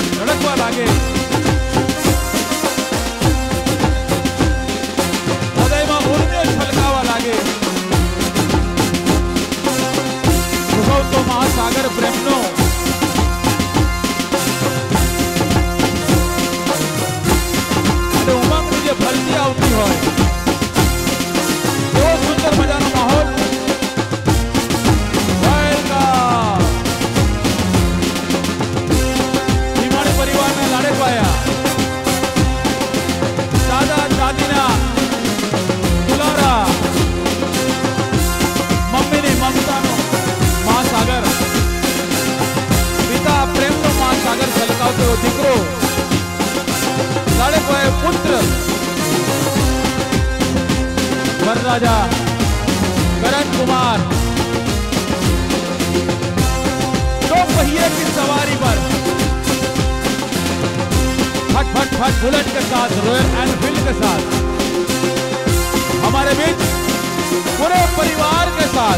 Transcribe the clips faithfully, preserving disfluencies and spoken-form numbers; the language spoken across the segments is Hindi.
ધડકવા લાગે, હૃદયમાં ઉર્મિઓ છલકાવા લાગે, ભૂગવતો મહાસાગર પ્રેમનો અને ઉમંગની જે ભરતી આવતી હોય એવો સુંદર મજાનો માહોલ. ભીમાણી પરિવારના લાડકવાયા દાદા દાદીના દુલારા, મમ્મીની મમતાનો મહાસાગર, પિતા પ્રેમનો મહાસાગર છલકાવતો દીકરો, લાડકવાયા પુત્ર વરરાજા करण कुमार दो पहिए की सवारी पर फट फट फट बुलेट के साथ, रॉयल एनफील्ड के साथ हमारे बीच पूरे परिवार के साथ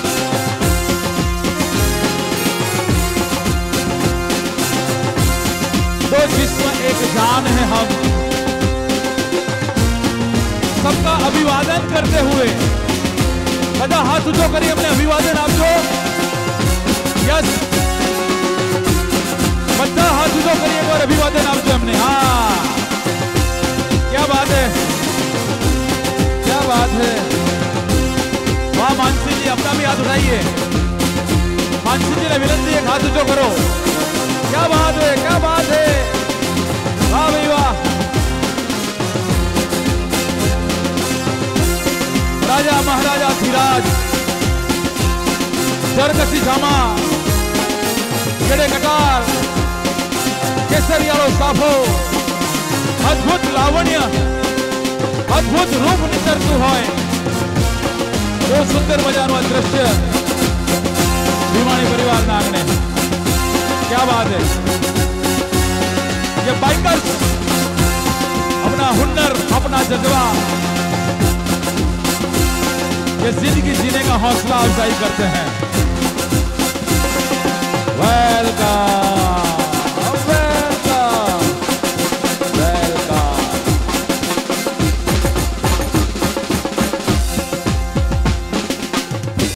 दो जिस्म एक जान है हम सबका अभिवादन करते हुए બધા હાથ ઊંચો કરી અમને અભિવાદન આપજો. યસ, બધા હાથ ઊંચો કરી એકવાર અભિવાદન આપજો અમને. હા, क्या बात है, क्या बात है. वाह मानसी जी, अपना भी हाथ उठाइए. मानसी जी ने विनती एक हाथ ऊंचो करो. क्या बात है, क्या बात है. वाह भाई वाह. राजा महाराजा धीराज जरकसी जामा गड़े कटार केसरियालो साफो अद्भुत लावण्य अद्भुत रूप निसरतु होय वो सुंदर मजानो दृश्य भीमाणी परिवार ना आंगणे. क्या बात है. ये बाइकर्स अपना हुनर, अपना जज्बा, ये जिंदगी जीने का हौसला अफजाई करते हैं. वेलकम.